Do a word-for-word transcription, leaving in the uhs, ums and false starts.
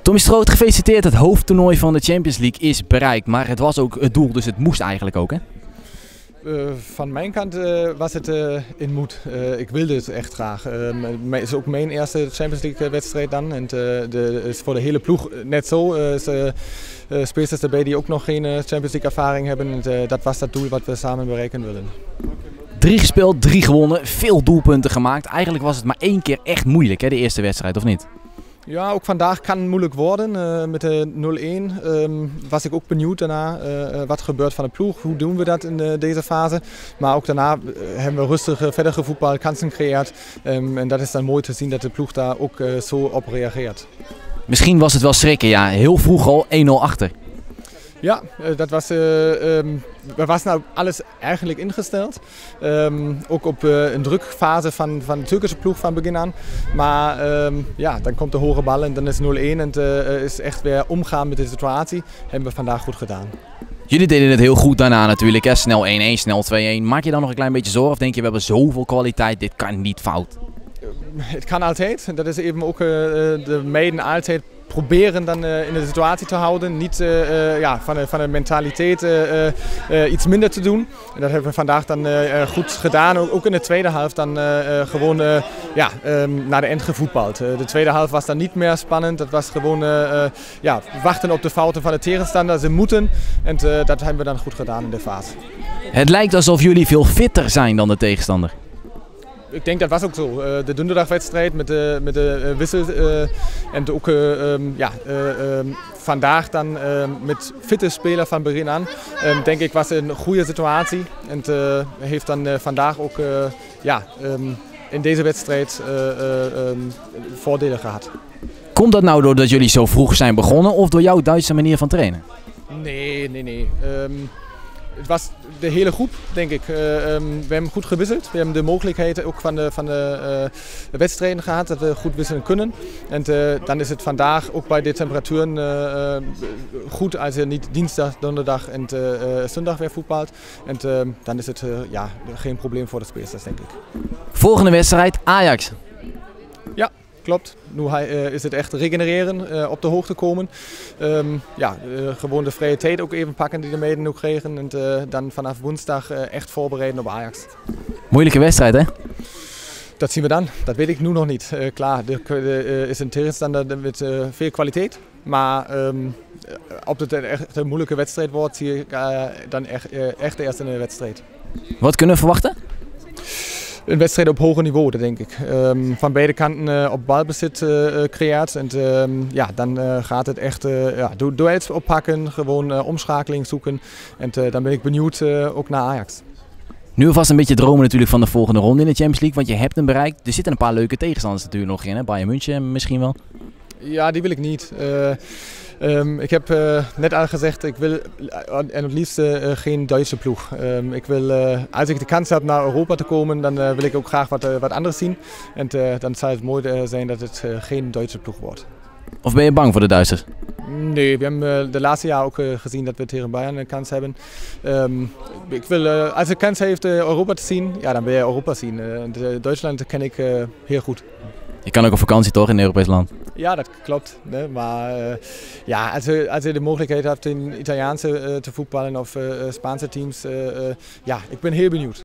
Tommy Stroot, gefeliciteerd. Het hoofdtoernooi van de Champions League is bereikt. Maar het was ook het doel, dus het moest eigenlijk ook, hè? Uh, van mijn kant uh, was het uh, in moed. Uh, ik wilde het echt graag. Het uh, is ook mijn eerste Champions League wedstrijd dan. En uh, de, is voor de hele ploeg net zo. Er uh, zijn uh, spelers erbij die ook nog geen uh, Champions League ervaring hebben. En uh, dat was dat doel wat we samen bereiken willen. Drie gespeeld, drie gewonnen, veel doelpunten gemaakt. Eigenlijk was het maar één keer echt moeilijk, hè, de eerste wedstrijd, of niet? Ja, ook vandaag kan het moeilijk worden. Uh, met de nul-een um, was ik ook benieuwd daarna uh, wat gebeurt van de ploeg. Hoe doen we dat in uh, deze fase? Maar ook daarna uh, hebben we rustig uh, verder gevoetbald, kansen gecreëerd. Um, en dat is dan mooi te zien dat de ploeg daar ook uh, zo op reageert. Misschien was het wel schrikken, ja. Heel vroeg al één nul achter. Ja, dat was, uh, um, we was nou alles eigenlijk ingesteld. Um, ook op uh, een drukfase van, van de Turkse ploeg van begin aan. Maar um, ja, dan komt de hoge bal en dan is nul-een en het uh, is echt weer omgaan met de situatie. Hebben we vandaag goed gedaan. Jullie deden het heel goed daarna natuurlijk, hè? Snel één-een, snel twee-een. Maak je dan nog een klein beetje zorgen of denk je we hebben zoveel kwaliteit, dit kan niet fout? Het kan altijd. Dat is even ook uh, de meiden altijd proberen dan uh, in de situatie te houden. Niet uh, uh, ja, van, de, van de mentaliteit uh, uh, iets minder te doen. En dat hebben we vandaag dan uh, goed gedaan. Ook, ook in de tweede helft dan uh, uh, gewoon uh, ja, um, naar de end gevoetbald. Uh, de tweede helft was dan niet meer spannend. Dat was gewoon uh, uh, ja, wachten op de fouten van de tegenstander. Ze moeten. En uh, dat hebben we dan goed gedaan in de fase. Het lijkt alsof jullie veel fitter zijn dan de tegenstander. Ik denk dat was ook zo. De donderdagwedstrijd met de, met de wissel uh, en ook uh, um, ja, uh, um, vandaag dan uh, met fitte spelers van begin aan. Um, denk ik was een goede situatie en uh, heeft dan uh, vandaag ook uh, ja, um, in deze wedstrijd uh, uh, um, voordelen gehad. Komt dat nou doordat jullie zo vroeg zijn begonnen of door jouw Duitse manier van trainen? Nee, nee, nee. Um, Het was de hele groep, denk ik. Uh, um, we hebben goed gewisseld. We hebben de mogelijkheid ook van de, van de uh, wedstrijden gehad dat we goed wisselen kunnen. En uh, dan is het vandaag ook bij de temperaturen uh, uh, goed als je niet dinsdag, donderdag en uh, uh, zondag weer voetbalt. En uh, dan is het uh, ja, geen probleem voor de spelers, denk ik. Volgende wedstrijd, Ajax. Ja. Klopt, nu uh, is het echt regenereren, uh, op de hoogte komen. Um, ja, uh, gewoon de vrije tijd ook even pakken die de meiden ook kregen. En uh, dan vanaf woensdag uh, echt voorbereiden op Ajax. Moeilijke wedstrijd, hè? Dat zien we dan, dat weet ik nu nog niet. Uh, klaar, er uh, is een tegenstander met uh, veel kwaliteit. Maar um, op het echt een moeilijke wedstrijd wordt, zie ik uh, dan echt, uh, echt eerst in de wedstrijd. Wat kunnen we verwachten? Een wedstrijd op hoger niveau, dat denk ik. Um, van beide kanten uh, op balbezit uh, creëert. En um, ja, dan uh, gaat het echt uh, ja, duels oppakken, gewoon uh, omschakeling zoeken. En uh, dan ben ik benieuwd uh, ook naar Ajax. Nu alvast een beetje dromen natuurlijk van de volgende ronde in de Champions League, want je hebt hem bereikt. Er zitten een paar leuke tegenstanders natuurlijk nog in, hè? Bayern München misschien wel. Ja, die wil ik niet. Uh, Um, ik heb uh, net al gezegd, ik wil uh, en het liefst uh, geen Duitse ploeg. Um, ik wil, uh, als ik de kans heb naar Europa te komen, dan uh, wil ik ook graag wat, uh, wat anders zien. En uh, dan zal het mooi uh, zijn dat het uh, geen Duitse ploeg wordt. Of ben je bang voor de Duitsers? Nee, we hebben uh, de laatste jaar ook uh, gezien dat we tegen Bayern een kans hebben. Um, ik wil, uh, als je kans heeft uh, Europa te zien, ja, dan wil je Europa zien. Uh, Duitsland ken ik uh, heel goed. Je kan ook op vakantie toch in een Europees land? Ja, dat klopt. Ne? Maar uh, ja, als je, als je de mogelijkheid hebt in Italiaanse uh, te voetballen of uh, Spaanse teams, uh, uh, ja, ik ben heel benieuwd.